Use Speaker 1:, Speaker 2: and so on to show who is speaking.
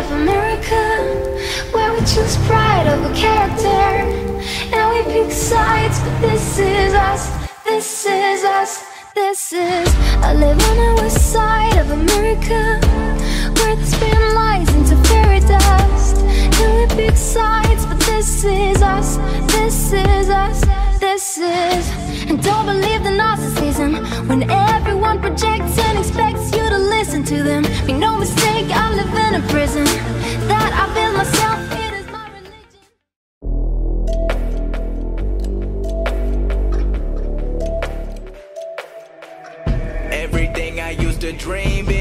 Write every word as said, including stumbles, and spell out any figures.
Speaker 1: of America, where we choose pride over character, and we pick sides, but this is us, this is us, this is. I live on the west side of America, where the spin lies into fairy dust, and we pick sides, but this is us, this is us, this is. And don't believe the narcissism when everyone projects and expects you to listen to them. Make no mistake, I live in a prison that I built myself. It is my religion.
Speaker 2: Everything I used to dream